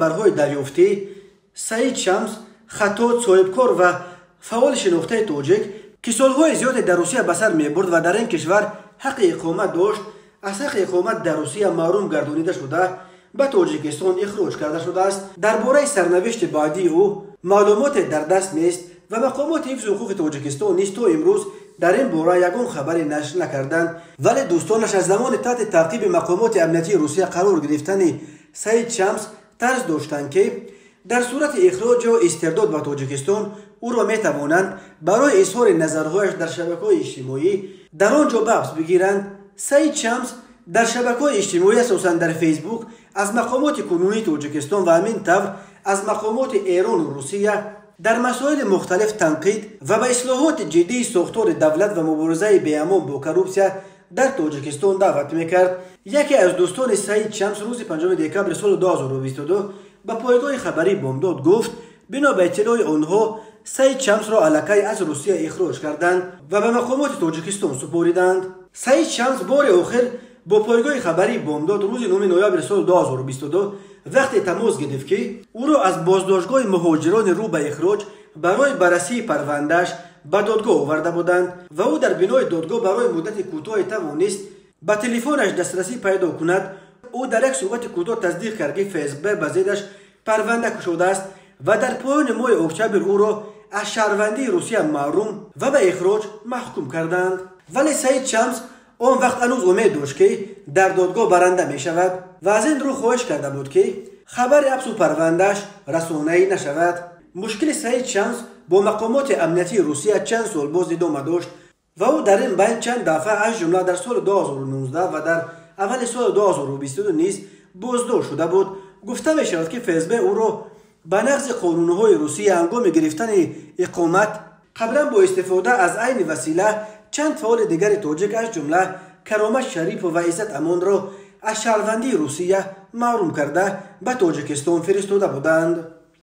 خبرهای دریافتی سعید شمس خطاط صاحبکار و فعال شناخته تاجیک که سالهای زیادی در روسیه به سر میبرد و در این کشور حق اقامت داشت از حق اقامت در روسیه محروم گردانیده شده به تاجیکستان اخراج کرده شده است. درباره سرنوشت بعدی او معلومات در دست نیست و مقامات حفظ حقوق تاجیکستان نیز تا امروز در این باره یگان خبری نشر نکردند، ولی دوستانش از زمان تحت تعقیب مقامات امنیتی روسیه قرار گرفتن سعید شمس طرز داشتند که در صورت اخراج و استرداد به تاجیکستان او را میتوانند برای اظهار نظرهایش در شبکه‌های اجتماعی در آنجا بحث بگیرند. سعید شمس در شبکه‌های اجتماعی اساساً در فیسبوک از مقامات کنونی تاجیکستان و همین طور از مقامات ایران و روسیه در مسائل مختلف تنقید و به اصلاحات جدی ساختار دولت و مبارزه بی‌امان با کروپسیا در تاجیکستان دعوت میکرد. یکی از دوستان سعید شمس روز 5 دکبر سال 2022 به پایگاه خبری بامداد گفت بنا به اطلاع آنها سعید شمس را علکی از روسیه اخراج کردند و به مقامات تاجیکستان سپاریدند. سعید شمس بار آخر با پایگاه خبری بامداد روز 9 نوامبر سال 2022 وقتی تماس گرفت که او را از بازداشتگاه مهاجران رو به اخراج برای بررسی پروندهش به دادگاه آورده بودند و او در بنای دادگاه برای مدت کوتاه توانست به تلفنش دسترسی پیدا کند. او در یک صحبت کوتاه تصدیق کرد که فسب به ضدش پرونده گشوده است و در پایان ماه اکتبر او را از شهروندی روسیه محروم و به اخراج محکوم کردند. ولی سعید شمس آن وقت هنوز امید داشت که در دادگاه برنده می شود و از این رو خواهش کرده بود که خبر حبس و پروندهش رسانه‌ای نشود. مشکل سعید شمس با مقامات امنیتی روسیه چند سال باز ادامه داشت و او در این بین چند دفعه از جمله در سال 2019 و در اول سال 2022 نیز بازداشت شده بود. گفته می شود که فسب او را به نقض قانون‌های روسیه هنگام گرفتن اقامت قبلا با استفاده از عین وسیله چند فعال دیگر تاجیک از جمله کرامت شریف و عزت امان را از شهروندی روسیه محروم کرده به تاجیکستان فرستاده بودند.